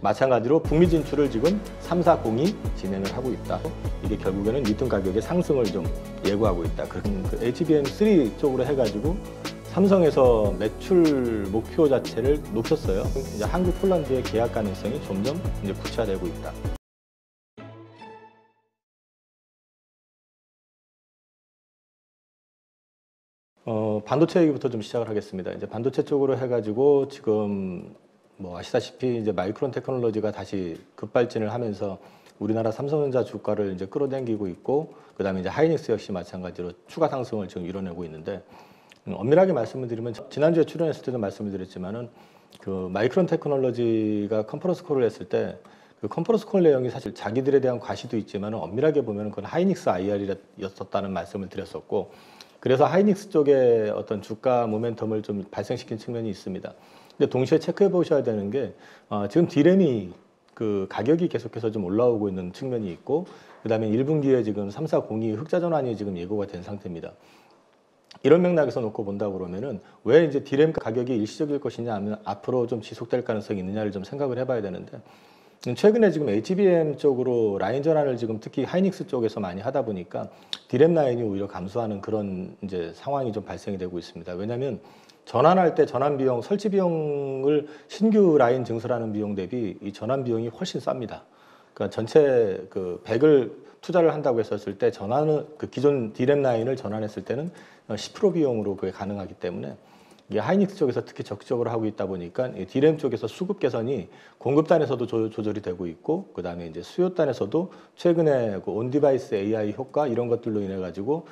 마찬가지로 북미 진출을 지금 340이 진행을 하고 있다. 이게 결국에는 리튬 가격의 상승을 좀 예고하고 있다. 그 HBM3 쪽으로 해가지고 삼성에서 매출 목표 자체를 높였어요. 이제 한국, 폴란드의 계약 가능성이 점점 이제 구체화되고 있다. 반도체 얘기부터 좀 시작을 하겠습니다. 이제 반도체 쪽으로 해가지고 지금 뭐 아시다시피 이제 마이크론 테크놀로지가 다시 급발진을 하면서 우리나라 삼성전자 주가를 이제 끌어당기고 있고, 그다음에 이제 하이닉스 역시 마찬가지로 추가 상승을 지금 이뤄내고 있는데, 엄밀하게 말씀을 드리면 지난주에 출연했을 때도 말씀을 드렸지만은 그 마이크론 테크놀로지가 컨퍼런스 콜을 했을 때 그 컨퍼런스 콜 내용이 사실 자기들에 대한 과시도 있지만은 엄밀하게 보면은 그건 하이닉스 IR이었었다는 말씀을 드렸었고, 그래서 하이닉스 쪽에 어떤 주가 모멘텀을 좀 발생시킨 측면이 있습니다. 근데 동시에 체크해 보셔야 되는 게 지금 D램이 그 가격이 계속해서 좀 올라오고 있는 측면이 있고, 그다음에 1분기에 지금 3402 흑자 전환이 지금 예고가 된 상태입니다. 이런 맥락에서 놓고 본다 그러면은 왜 이제 D램 가격이 일시적일 것이냐 하면 앞으로 좀 지속될 가능성이 있느냐를 좀 생각을 해봐야 되는데, 최근에 지금 HBM 쪽으로 라인 전환을 지금 특히 하이닉스 쪽에서 많이 하다 보니까 D램 라인이 오히려 감소하는 그런 이제 상황이 좀 발생이 되고 있습니다. 왜냐하면 전환할 때 전환 비용, 설치 비용을 신규 라인 증설하는 비용 대비 이 전환 비용이 훨씬 쌉니다. 그러니까 전체 그 100을 투자를 한다고 했었을 때 전환을 그 기존 D램 라인을 전환했을 때는 10% 비용으로 그게 가능하기 때문에 이게 하이닉스 쪽에서 특히 적극적으로 하고 있다 보니까 이 D램 쪽에서 수급 개선이 공급단에서도 조절이 되고 있고, 그 다음에 이제 수요단에서도 최근에 그 온디바이스 AI 효과 이런 것들로 인해 가지고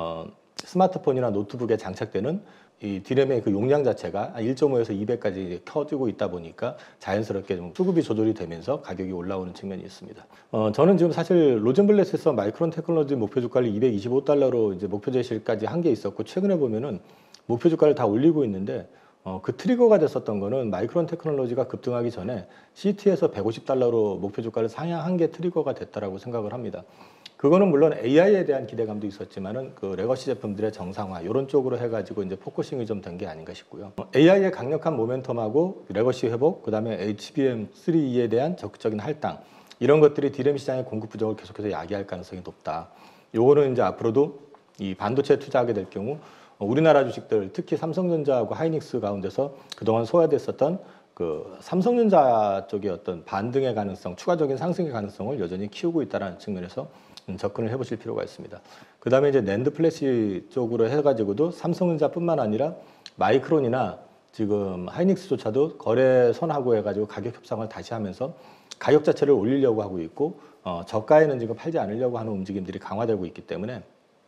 스마트폰이나 노트북에 장착되는 이 D램의 그 용량 자체가 1.5에서 200까지 커지고 있다 보니까 자연스럽게 좀 수급이 조절이 되면서 가격이 올라오는 측면이 있습니다. 저는 지금 사실 로젠블렛에서 마이크론 테크놀로지 목표 주가를 225달러로 이제 목표 제시까지 한 게 있었고, 최근에 보면은 목표 주가를 다 올리고 있는데 그 트리거가 됐었던 거는 마이크론 테크놀로지가 급등하기 전에 CT에서 150달러로 목표 주가를 상향한 게 트리거가 됐다라고 생각을 합니다. 그거는 물론 AI에 대한 기대감도 있었지만은 그 레거시 제품들의 정상화 이런 쪽으로 해가지고 이제 포커싱이 좀 된 게 아닌가 싶고요. AI의 강력한 모멘텀하고 레거시 회복, 그다음에 HBM3E에 대한 적극적인 할당 이런 것들이 D램 시장의 공급 부족을 계속해서 야기할 가능성이 높다. 요거는 이제 앞으로도 이 반도체에 투자하게 될 경우 우리나라 주식들 특히 삼성전자하고 하이닉스 가운데서 그동안 소외됐었던 그 삼성전자 쪽의 어떤 반등의 가능성, 추가적인 상승의 가능성을 여전히 키우고 있다는 측면에서 접근을 해보실 필요가 있습니다. 그 다음에 이제 낸드 플래시 쪽으로 해가지고도 삼성전자뿐만 아니라 마이크론이나 지금 하이닉스조차도 거래선하고 해가지고 가격 협상을 다시 하면서 가격 자체를 올리려고 하고 있고, 저가에는 지금 팔지 않으려고 하는 움직임들이 강화되고 있기 때문에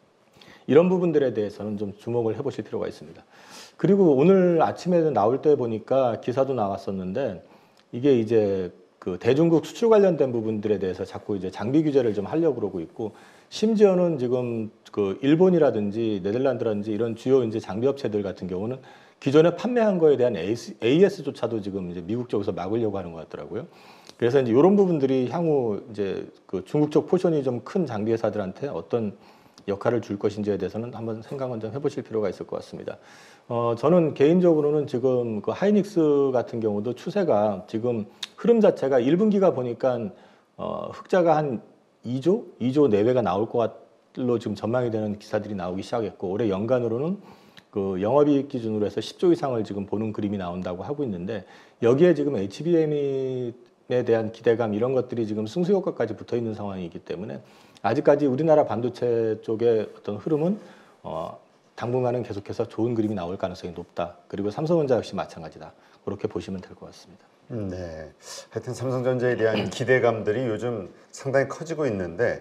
이런 부분들에 대해서는 좀 주목을 해보실 필요가 있습니다. 그리고 오늘 아침에 나올 때 보니까 기사도 나왔었는데, 이게 이제 그 대중국 수출 관련된 부분들에 대해서 자꾸 이제 장비 규제를 좀 하려고 그러고 있고, 심지어는 지금 그 일본이라든지 네덜란드라든지 이런 주요 이제 장비 업체들 같은 경우는 기존에 판매한 거에 대한 AS조차도 지금 이제 미국 쪽에서 막으려고 하는 것 같더라고요. 그래서 이제 이런 부분들이 향후 이제 그 중국 쪽 포션이 좀 큰 장비 회사들한테 어떤 역할을 줄 것인지에 대해서는 한번 생각은 좀 해보실 필요가 있을 것 같습니다. 저는 개인적으로는 지금 그 하이닉스 같은 경우도 추세가 지금 흐름 자체가 1분기가 보니까 흑자가 한 2조 내외가 나올 것로 지금 전망이 되는 기사들이 나오기 시작했고, 올해 연간으로는 그 영업이익 기준으로 해서 10조 이상을 지금 보는 그림이 나온다고 하고 있는데, 여기에 지금 HBM에 대한 기대감 이런 것들이 지금 승수효과까지 붙어 있는 상황이기 때문에 아직까지 우리나라 반도체 쪽의 어떤 흐름은 당분간은 계속해서 좋은 그림이 나올 가능성이 높다. 그리고 삼성전자 역시 마찬가지다. 그렇게 보시면 될 것 같습니다. 네, 하여튼 삼성전자에 대한 기대감들이 요즘 상당히 커지고 있는데,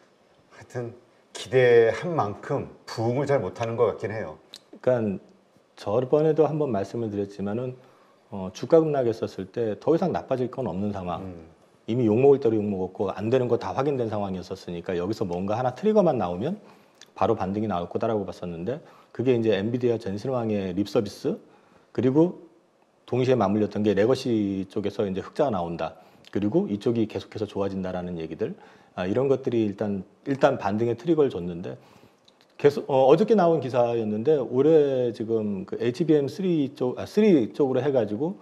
하여튼 기대한 만큼 부응을 잘 못하는 것 같긴 해요. 그러니까 저번에도 한번 말씀을 드렸지만은 주가 급락했었을 때 더 이상 나빠질 건 없는 상황. 이미 욕먹을 대로 욕먹었고 안 되는 거 다 확인된 상황이었으니까 여기서 뭔가 하나 트리거만 나오면 바로 반등이 나올 거다라고 봤었는데, 그게 이제 엔비디아 전신왕의 립 서비스, 그리고 동시에 맞물렸던 게 레거시 쪽에서 이제 흑자가 나온다. 그리고 이쪽이 계속해서 좋아진다라는 얘기들, 이런 것들이 일단 반등의 트리거를 줬는데, 계속 어저께 나온 기사였는데 올해 지금 그 HBM3 쪽으로 해가지고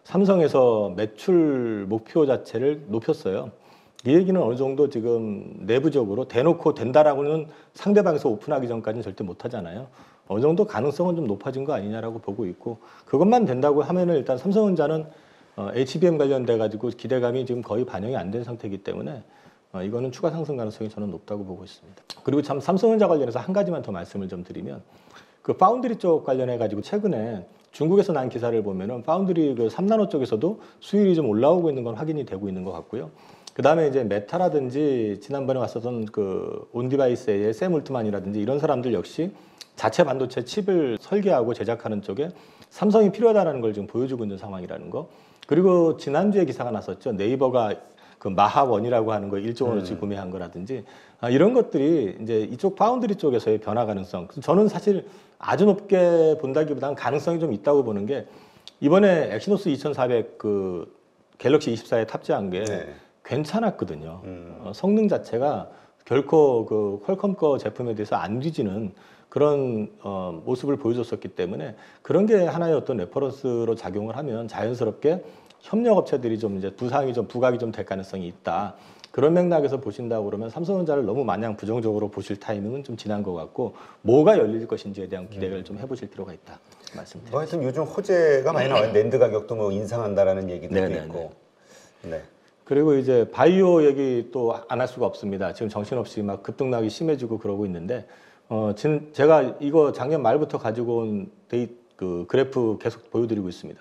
삼성에서 매출 목표 자체를 높였어요. 이 얘기는 어느 정도 지금 내부적으로 대놓고 된다라고는 상대방에서 오픈하기 전까지는 절대 못하잖아요. 어느 정도 가능성은 좀 높아진 거 아니냐라고 보고 있고, 그것만 된다고 하면은 일단 삼성전자는 HBM 관련돼 가지고 기대감이 지금 거의 반영이 안 된 상태이기 때문에 이거는 추가 상승 가능성이 저는 높다고 보고 있습니다. 그리고 참 삼성전자 관련해서 한 가지만 더 말씀을 좀 드리면, 그 파운드리 쪽 관련해 가지고 최근에 중국에서 난 기사를 보면은 파운드리 그 3나노 쪽에서도 수율이 좀 올라오고 있는 건 확인이 되고 있는 것 같고요. 그 다음에 이제 메타라든지 지난번에 왔었던 그 온디바이스의 샘 울트만이라든지 이런 사람들 역시 자체 반도체 칩을 설계하고 제작하는 쪽에 삼성이 필요하다는 걸 지금 보여주고 있는 상황이라는 거. 그리고 지난주에 기사가 났었죠. 네이버가 그 마하원이라고 하는 거 1조 원어치 구매한 거라든지 이런 것들이 이제 이쪽 파운드리 쪽에서의 변화 가능성. 저는 사실 아주 높게 본다기보다는 가능성이 좀 있다고 보는 게, 이번에 엑시노스 2400 그 갤럭시 24에 탑재한 게 괜찮았거든요. 성능 자체가 결코 그 퀄컴 거 제품에 대해서 안 뒤지는 그런 모습을 보여줬었기 때문에, 그런 게 하나의 어떤 레퍼런스로 작용을 하면 자연스럽게 협력 업체들이 좀 이제 부각이 좀 될 가능성이 있다. 그런 맥락에서 보신다고 그러면 삼성전자를 너무 마냥 부정적으로 보실 타이밍은 좀 지난 것 같고, 뭐가 열릴 것인지에 대한 기대를 좀 해보실 필요가 있다 말씀드립니다. 뭐 하여튼 요즘 호재가 많이 나와요. 낸드 가격도 뭐 인상한다라는 얘기도 있고. 네. 그리고 이제 바이오 얘기 또 안 할 수가 없습니다. 지금 정신없이 막 급등락이 심해지고 그러고 있는데, 지금 제가 이거 작년 말부터 가지고 온 그 그래프 계속 보여드리고 있습니다.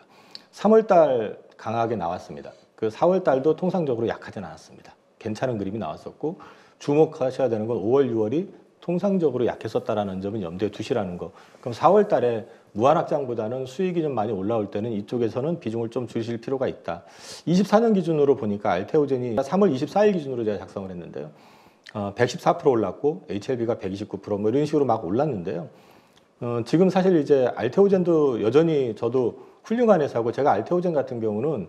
3월달 강하게 나왔습니다. 그 4월달도 통상적으로 약하진 않았습니다. 괜찮은 그림이 나왔었고, 주목하셔야 되는 건 5월, 6월이 통상적으로 약했었다라는 점은 염두에 두시라는 거. 그럼 4월달에 무한확장보다는 수익이 좀 많이 올라올 때는 이쪽에서는 비중을 좀 줄이실 필요가 있다. 24년 기준으로 보니까 알테오젠이 3월 24일 기준으로 제가 작성을 했는데요. 114% 올랐고 HLB가 129% 뭐 이런 식으로 막 올랐는데요. 지금 사실 이제 알테오젠도 여전히 저도 훌륭한 회사고, 제가 알테오젠 같은 경우는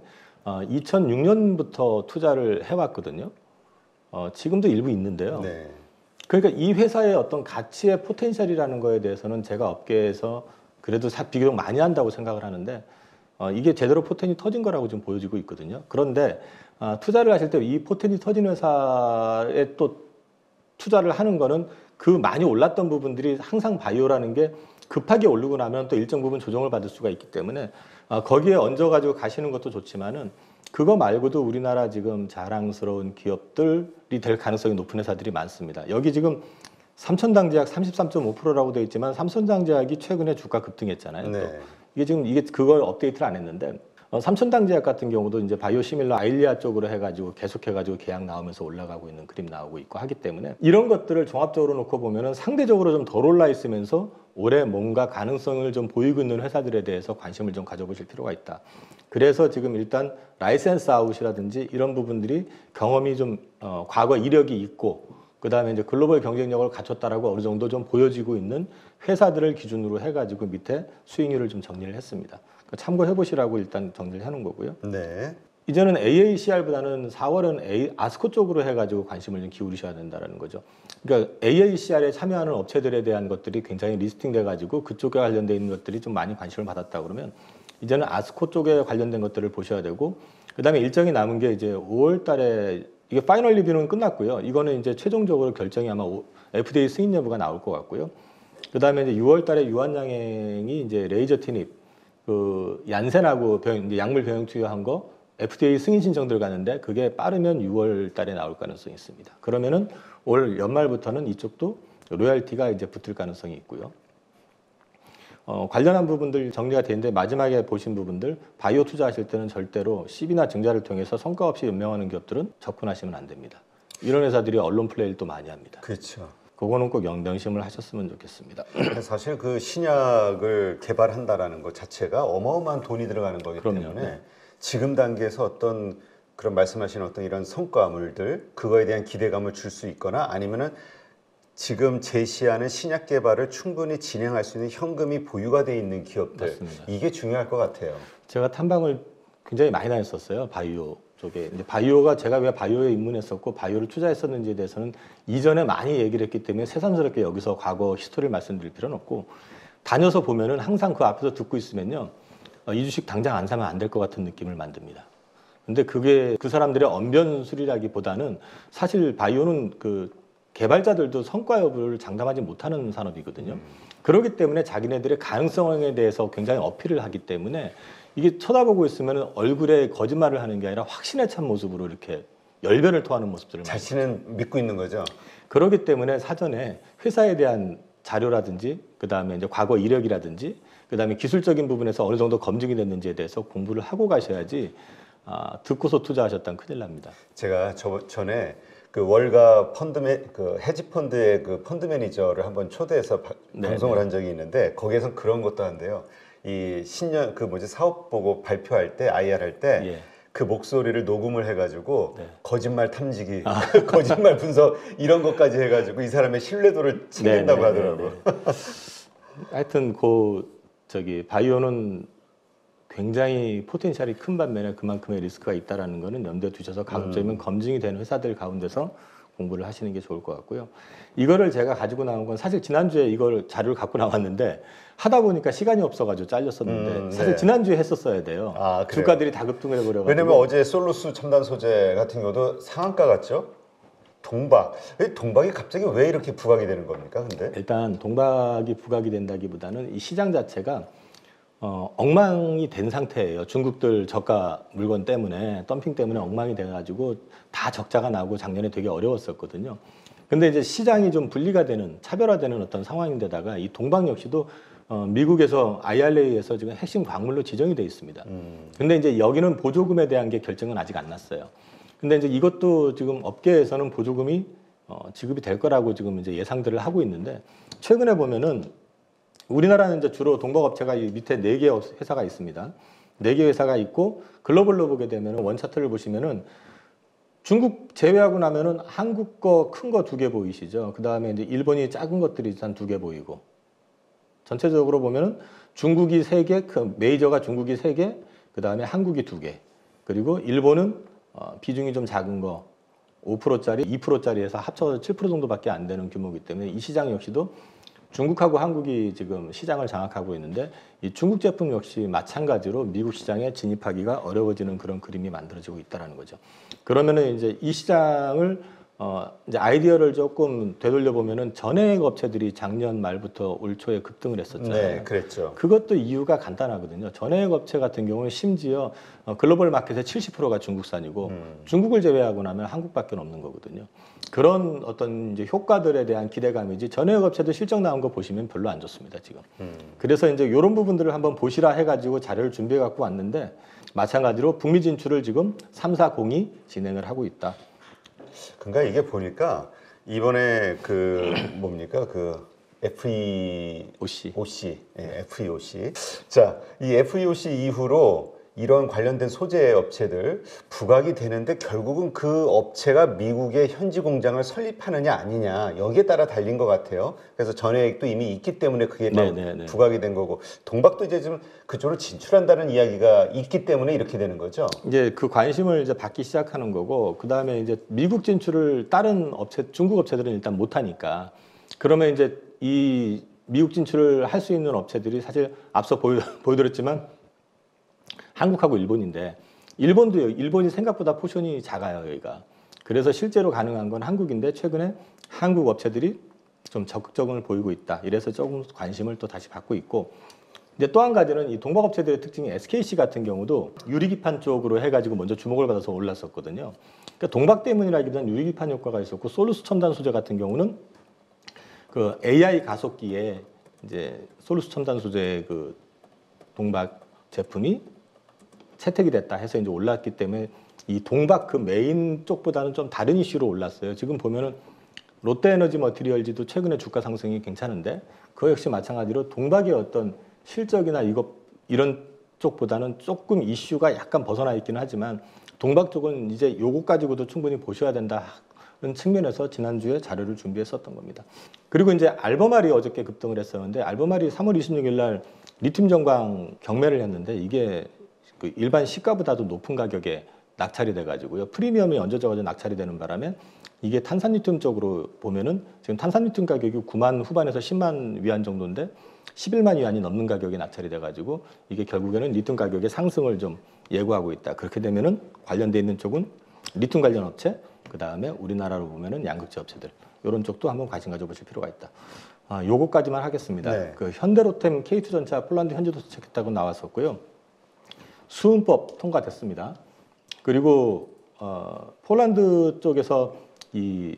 2006년부터 투자를 해왔거든요. 지금도 일부 있는데요. 네. 그러니까 이 회사의 어떤 가치의 포텐셜이라는 거에 대해서는 제가 업계에서 그래도 비교적 많이 한다고 생각을 하는데, 이게 제대로 포텐이 터진 거라고 좀 보여지고 있거든요. 그런데 투자를 하실 때 이 포텐이 터진 회사에 또 투자를 하는 거는 그 많이 올랐던 부분들이 항상 바이오라는 게 급하게 오르고 나면 또 일정 부분 조정을 받을 수가 있기 때문에 거기에 얹어가지고 가시는 것도 좋지만은, 그거 말고도 우리나라 지금 자랑스러운 기업들이 될 가능성이 높은 회사들이 많습니다. 여기 지금 삼천당제약 33.5%라고 되어 있지만, 삼천당제약이 최근에 주가 급등했잖아요. 네. 또 이게 그걸 업데이트를 안 했는데, 삼천당제약 같은 경우도 이제 바이오시밀러 아일리아 쪽으로 해가지고 계속해가지고 계약 나오면서 올라가고 있는 그림 나오고 있고 하기 때문에, 이런 것들을 종합적으로 놓고 보면은 상대적으로 좀 덜 올라 있으면서 올해 뭔가 가능성을 좀 보이고 있는 회사들에 대해서 관심을 좀 가져보실 필요가 있다. 그래서 지금 일단 라이센스 아웃이라든지 이런 부분들이 경험이 좀 과거 이력이 있고, 그 다음에 이제 글로벌 경쟁력을 갖췄다라고 어느 정도 좀 보여지고 있는 회사들을 기준으로 해가지고 밑에 수익률을 좀 정리를 했습니다. 참고해 보시라고 일단 정리를 해놓은 거고요. 네. 이제는 AACR보다는 4월은 아스코 쪽으로 해가지고 관심을 좀 기울이셔야 된다는 거죠. 그러니까 AACR에 참여하는 업체들에 대한 것들이 굉장히 리스팅돼가지고 그쪽에 관련돼 있는 것들이 좀 많이 관심을 받았다 그러면, 이제는 아스코 쪽에 관련된 것들을 보셔야 되고, 그 다음에 일정이 남은 게 이제 5월달에 이게 파이널 리뷰는 끝났고요. 이거는 이제 최종적으로 결정이 아마 FDA 승인 여부가 나올 것 같고요. 그 다음에 이제 6월달에 유한양행이 이제 레이저 티닙 그 얀센하고 이제 약물 병행 투여한 거 FDA 승인 신청 들어가는데, 그게 빠르면 6월달에 나올 가능성이 있습니다. 그러면은 올 연말부터는 이쪽도 로열티가 이제 붙을 가능성이 있고요. 관련한 부분들 정리가 되는데, 마지막에 보신 부분들 바이오 투자하실 때는 절대로 시비나 증자를 통해서 성과 없이 연명하는 기업들은 접근하시면 안 됩니다. 이런 회사들이 언론 플레이를 또 많이 합니다. 그렇죠. 그거는 꼭 명심을 하셨으면 좋겠습니다. 사실 그 신약을 개발한다라는 것 자체가 어마어마한 돈이 들어가는 거기 그럼요. 때문에 네. 지금 단계에서 어떤 그런 말씀하신 어떤 이런 성과물들, 그거에 대한 기대감을 줄 수 있거나, 아니면은 지금 제시하는 신약 개발을 충분히 진행할 수 있는 현금이 보유가 돼 있는 기업들, 맞습니다. 이게 중요할 것 같아요. 제가 탐방을 굉장히 많이 다녔었어요. 바이오 쪽에. 이제 바이오가 제가 왜 바이오에 입문했었고 바이오를 투자했었는지에 대해서는 이전에 많이 얘기를 했기 때문에 새삼스럽게 여기서 과거 히스토리를 말씀드릴 필요는 없고, 다녀서 보면은 항상 그 앞에서 듣고 있으면요, 이 주식 당장 안 사면 안 될 것 같은 느낌을 만듭니다. 근데 그게 그 사람들의 언변술이라기보다는 사실 바이오는 그 개발자들도 성과 여부를 장담하지 못하는 산업이거든요. 그렇기 때문에 자기네들의 가능성에 대해서 굉장히 어필을 하기 때문에 이게 쳐다보고 있으면 얼굴에 거짓말을 하는 게 아니라 확신에 찬 모습으로 이렇게 열변을 토하는 모습들을 자신은 믿고 있는 거죠. 그렇기 때문에 사전에 회사에 대한 자료라든지 그다음에 이제 과거 이력이라든지 그다음에 기술적인 부분에서 어느 정도 검증이 됐는지에 대해서 공부를 하고 가셔야지 듣고서 투자하셨다면 큰일 납니다. 제가 전에 그 월가 그 헤지 펀드의 그 펀드 매니저를 한번 초대해서 방송을 한 적이 있는데 거기에서 그런 것도 한대요. 이 신년 그 뭐지 사업 보고 발표할 때 IR 할 때 그 목소리를 녹음을 해가지고 거짓말 탐지기, 거짓말 분석 이런 것까지 해가지고 이 사람의 신뢰도를 챙긴다고 하더라고요. 하여튼 바이오는 굉장히 포텐셜이 큰 반면에 그만큼의 리스크가 있다라는 거는 염두에 두셔서 가급적이면 검증이 된 회사들 가운데서 공부를 하시는 게 좋을 것 같고요. 이거를 제가 가지고 나온 건 사실 지난주에 이걸 자료를 갖고 나왔는데 하다 보니까 시간이 없어가지고 잘렸었는데 사실 지난주에 했었어야 돼요. 주가들이 다 급등을 해버려가지고. 왜냐면 어제 솔루스 첨단 소재 같은 경우도 상한가 같죠? 동박이 갑자기 왜 이렇게 부각이 되는 겁니까? 근데 일단 동박이 부각이 된다기보다는 이 시장 자체가 엉망이 된 상태예요. 중국들 저가 물건 때문에 덤핑 때문에 엉망이 돼가지고 다 적자가 나고 작년에 되게 어려웠었거든요. 근데 이제 시장이 좀 분리가 되는 차별화되는 어떤 상황인데다가 이 동박 역시도 미국에서 IRA에서 지금 핵심 광물로 지정이 돼 있습니다. 근데 이제 여기는 보조금에 대한 게 결정은 아직 안 났어요. 근데 이제 이것도 지금 업계에서는 보조금이 지급이 될 거라고 지금 이제 예상들을 하고 있는데 최근에 보면은 우리나라는 이제 주로 동박업체가 이 밑에 4개 회사가 있습니다. 4개 회사가 있고 글로벌로 보게 되면 원 차트를 보시면은 중국 제외하고 나면은 한국 거 큰 거 2개 보이시죠. 그 다음에 이제 일본이 작은 것들이 한 2개 보이고 전체적으로 보면은 중국이 3개, 그 메이저가 중국이 3개, 그 다음에 한국이 2개, 그리고 일본은 비중이 좀 작은 거 5%짜리, 2%짜리에서 합쳐서 7% 정도밖에 안 되는 규모이기 때문에 이 시장 역시도 중국하고 한국이 지금 시장을 장악하고 있는데 이 중국 제품 역시 마찬가지로 미국 시장에 진입하기가 어려워지는 그런 그림이 만들어지고 있다는 거죠. 그러면은 이제 이 시장을 이제 아이디어를 조금 되돌려 보면은 전해액 업체들이 작년 말부터 올 초에 급등을 했었잖아요. 네, 그랬죠. 그것도 이유가 간단하거든요. 전해액 업체 같은 경우는 심지어 글로벌 마켓의 70%가 중국산이고 중국을 제외하고 나면 한국밖에 없는 거거든요. 그런 어떤 이제 효과들에 대한 기대감이지 전해액 업체도 실적 나온 거 보시면 별로 안 좋습니다, 지금. 그래서 이제 이런 부분들을 한번 보시라 해가지고 자료를 준비해 갖고 왔는데 마찬가지로 북미 진출을 지금 340이 진행을 하고 있다. 그러니까 이게 보니까 이번에 그 뭡니까 그 FEOC, FEOC. 자, 이 FEOC 이후로 이런 관련된 소재 업체들 부각이 되는데 결국은 그 업체가 미국의 현지 공장을 설립하느냐 아니냐 여기에 따라 달린 것 같아요. 그래서 전해액도 이미 있기 때문에 그게 부각이 된 거고 동박도 이제 좀 그쪽으로 진출한다는 이야기가 있기 때문에 이렇게 되는 거죠. 이제 그 관심을 이제 받기 시작하는 거고 그 다음에 이제 미국 진출을 다른 업체, 중국 업체들은 일단 못 하니까 그러면 이제 이 미국 진출을 할 수 있는 업체들이 사실 앞서 보여드렸지만 한국하고 일본인데 일본도요. 일본이 생각보다 포션이 작아요, 여기가. 그래서 실제로 가능한 건 한국인데 최근에 한국 업체들이 좀 적극적을 보이고 있다. 이래서 조금 관심을 또 다시 받고 있고 이제 또 한 가지는 이 동박업체들의 특징이 SKC 같은 경우도 유리기판 쪽으로 해가지고 먼저 주목을 받아서 올랐었거든요. 그러니까 동박 때문이라기보다는 유리기판 효과가 있었고 솔루스 첨단 소재 같은 경우는 그 AI 가속기에 이제 솔루스 첨단 소재의 그 동박 제품이 채택이 됐다 해서 이제 올랐기 때문에 이 동박 그 메인 쪽보다는 좀 다른 이슈로 올랐어요. 지금 보면은 롯데에너지 머티리얼즈도 최근에 주가 상승이 괜찮은데 그거 역시 마찬가지로 동박의 어떤 실적이나 이런 쪽보다는 조금 이슈가 약간 벗어나 있기는 하지만 동박 쪽은 이제 요거 가지고도 충분히 보셔야 된다는 측면에서 지난주에 자료를 준비했었던 겁니다. 그리고 이제 알버말이 어저께 급등을 했었는데 알버말이 3월 26일 날 리튬 전광 경매를 했는데 이게 그 일반 시가보다도 높은 가격에 낙찰이 돼가지고요. 프리미엄이 얹어져가지고 낙찰이 되는 바람에 이게 탄산리튬 쪽으로 보면은 지금 탄산리튬 가격이 9만 후반에서 10만 위안 정도인데 11만 위안이 넘는 가격에 낙찰이 돼가지고 이게 결국에는 리튬 가격의 상승을 좀 예고하고 있다. 그렇게 되면은 관련돼 있는 쪽은 리튬 관련 업체, 그 다음에 우리나라로 보면은 양극재 업체들 이런 쪽도 한번 관심 가져보실 필요가 있다. 요거까지만 하겠습니다. 네. 그 현대로템 K2전차 폴란드 현지 도착했다고 나왔었고요. 수은법 통과됐습니다. 그리고 폴란드 쪽에서 이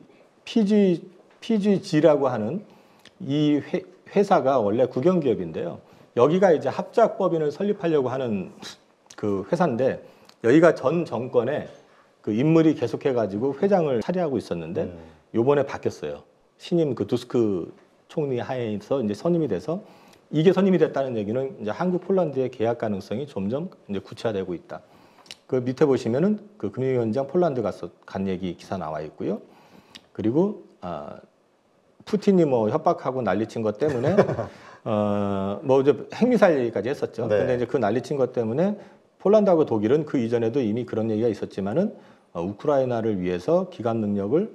PGG라고 하는 이 회사가 원래 국영기업인데요. 여기가 이제 합작법인을 설립하려고 하는 그 회사인데 여기가 전 정권에 그 인물이 계속해가지고 회장을 차지하고 있었는데 요번에 바뀌었어요. 신임 그 두스크 총리 하에서 이제 선임이 돼서 이게 선임이 됐다는 얘기는 이제 한국 폴란드의 계약 가능성이 점점 이제 구체화되고 있다. 그 밑에 보시면은 그 금융위원장 폴란드 간 얘기 기사 나와 있고요. 그리고 푸틴이 뭐 협박하고 난리친 것 때문에 뭐 이제 핵미사일 얘기까지 했었죠. 네. 근데 이제 그 난리친 것 때문에 폴란드하고 독일은 그 이전에도 이미 그런 얘기가 있었지만은 우크라이나를 위해서 기갑 능력을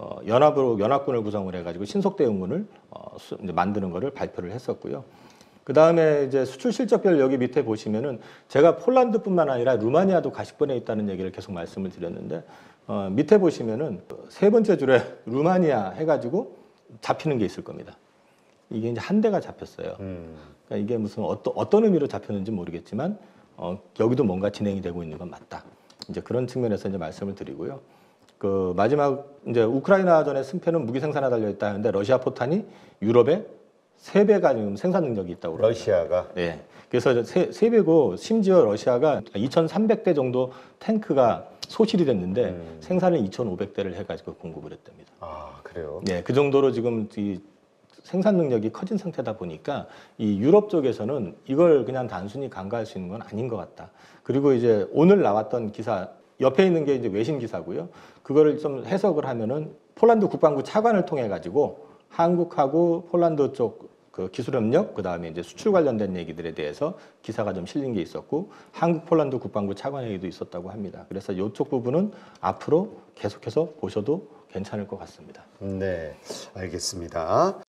연합군을 구성을 해가지고 신속 대응군을 이제 만드는 것을 발표를 했었고요. 그 다음에 이제 수출 실적별 여기 밑에 보시면은 제가 폴란드뿐만 아니라 루마니아도 가십번에 있다는 얘기를 계속 말씀을 드렸는데 밑에 보시면은 세 번째 줄에 루마니아 해가지고 잡히는 게 있을 겁니다. 이게 이제 한 대가 잡혔어요. 그러니까 이게 무슨 어떤 의미로 잡혔는지 모르겠지만 여기도 뭔가 진행이 되고 있는 건 맞다. 이제 그런 측면에서 이제 말씀을 드리고요. 그 마지막 이제 우크라이나전의 승패는 무기 생산에 달려 있다 하는데 러시아 포탄이 유럽에 3배가 지금 생산 능력이 있다고 그럽니다. 러시아가. 네. 그래서 세 배고 심지어 러시아가 2,300대 정도 탱크가 소실이 됐는데 생산을 2,500대를 해가지고 공급을 했답니다. 아, 그래요? 네, 그 정도로 지금 이 생산 능력이 커진 상태다 보니까 이 유럽 쪽에서는 이걸 그냥 단순히 간과할 수 있는 건 아닌 것 같다. 그리고 이제 오늘 나왔던 기사 옆에 있는 게 이제 외신 기사고요. 그거를 좀 해석을 하면은 폴란드 국방부 차관을 통해 가지고 한국하고 폴란드 쪽 그 기술 협력, 그 다음에 이제 수출 관련된 얘기들에 대해서 기사가 좀 실린 게 있었고 한국 폴란드 국방부 차관 회의도 있었다고 합니다. 그래서 이쪽 부분은 앞으로 계속해서 보셔도 괜찮을 것 같습니다. 네, 알겠습니다.